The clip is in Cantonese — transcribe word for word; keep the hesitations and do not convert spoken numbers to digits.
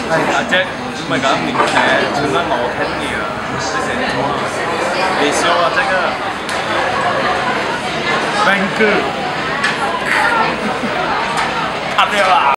阿姐唔係咁年誒，唱得我聽嘅，你成咗啊！你笑啊，這個 ，thank you， 拍掉啦！